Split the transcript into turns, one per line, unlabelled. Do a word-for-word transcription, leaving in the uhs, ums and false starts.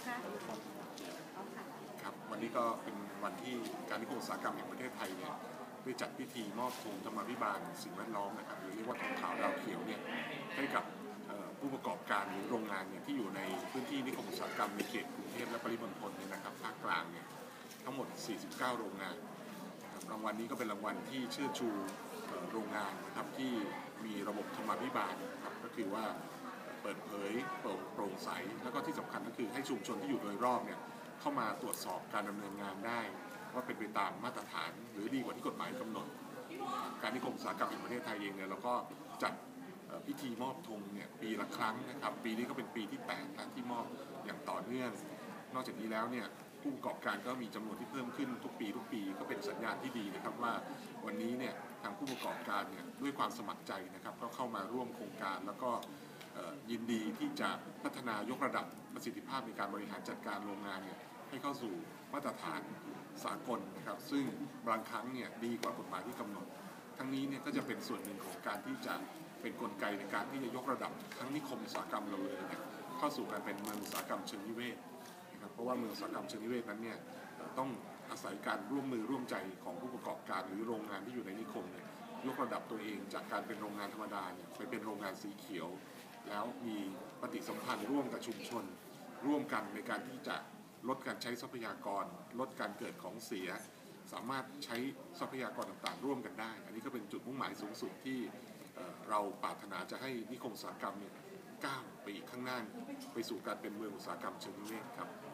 คะ
ครับวันนี้ก็เป็นวันที่การนิคมอุตสาหกรรมแห่งประเทศไทยเนี่ยได้จัดพิธีมอบธงธรรมาภิบาลสิ่งแวดล้อมนะครับหรือเรียกว่าธงขาวดาวเขียวเนี่ยให้กับผู้ประกอบการหรือโรงงานเนี่ยที่อยู่ในพื้นที่นิคมอุตสาหกรรมในเขตกรุงเทพและปริมณฑลเนี่ยนะครับภาคกลางเนี่ยทั้งหมดสี่สิบเก้าโรงงานรางวัลนี้ก็เป็นรางวัลที่เชิดชูโรงงานนะครับที่มีระบบธรรมาภิบาลนะครับก็คือว่าเปิดเผยโปร่งใสแล้วก็ที่สำคัญก็คือให้ชุมชนที่อยู่โดยรอบเนี่ยเข้ามาตรวจสอบการดำเนินงานได้ว่าเป็นไปตามมาตรฐานหรือดีกว่าที่กฎหมายกำหนดการนิคมอุตสาหกรรมแห่งประเทศไทยเองเนี่ยเราก็จัดพิธีมอบธงเนี่ยปีละครั้งนะครับปีนี้ก็เป็นปีที่แปดแล้วที่มอบอย่างต่อเนื่องนอกจากนี้แล้วเนี่ยผู้ประกอบการก็มีจำนวนที่เพิ่มขึ้นทุกปีทุกปีก็เป็นสัญญาณที่ดีนะครับว่าวันนี้เนี่ยทางผู้ประกอบการเนี่ยด้วยความสมัครใจนะครับก็เข้ามาร่วมโครงการแล้วก็ยินดีที่จะพัฒนายกระดับประสิทธิภาพในการบริหารจัดการโรงงานเนี่ยให้เข้าสู่มาตรฐานสากลนะครับซึ่งบางครั้งเนี่ยดีกว่ากฎหมายที่กำหนดทั้งนี้เนี่ยก็จะเป็นส่วนหนึ่งของการที่จะเป็นกลไกในการที่จะยกระดับทั้งนิคมอุตสาหกรรมเราเลยเนี่ยเข้าสู่การเป็นเมืองอุตสาหกรรมเชิงนิเวศนะครับเพราะว่าเมืองอุตสาหกรรมเชิงนิเวศนั้นเนี่ยต้องอาศัยการร่วมมือร่วมใจของผู้ประกอบการหรือโรงงานที่อยู่ในนิคมเนี่ยยกระดับตัวเองจากการเป็นโรงงานธรรมดาเนี่ยไปเป็นโรงงานสีเขียวแล้วมีปฏิสัมพันธ์ร่วมกับชุมชนร่วมกันในการที่จะลดการใช้ทรัพยากรลดการเกิดของเสียสามารถใช้ทรัพยากรต่างๆร่วมกันได้อันนี้ก็เป็นจุดมุ่งหมายสูงสุดที่เราปรารถนาจะให้นิคมอุตสาหกรรมเนี่ยก้าวไปอีกข้างหน้าไปสู่การเป็นเมืองอุตสาหกรรมเชิงนิเวศครับ